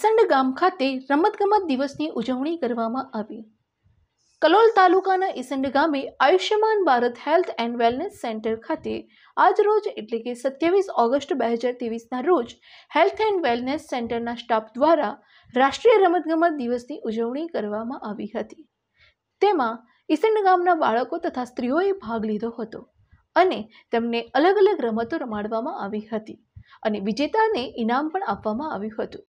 ઈસંડ ગામ ખાતે રમતગમત દિવસની ઉજવણી કરવામાં આવી। કલોલ તાલુકાના ઈસંડ ગામે Ayushman Bharat health and wellness centre ખાતે આજરોજ એટલે કે 27 ઓગસ્ટ 2023ના રોજ હેલ્થ એન્ડ વેલનેસ સેન્ટરના સ્ટાફ દ્વારા રાષ્ટ્રીય રમતગમત દિવસની ઉજવણી કરવામાં આવી હતી। તેમાં ઈસંડ ગામના બાળકો તથા સ્ત્રીઓએ ભાગ લીધો હતો અને તેમને અલગ અલગ રમતો રમાડવામાં આવી હતી અને વિજેતાને ઇનામ પણ આપવામાં આવ્યું હતું।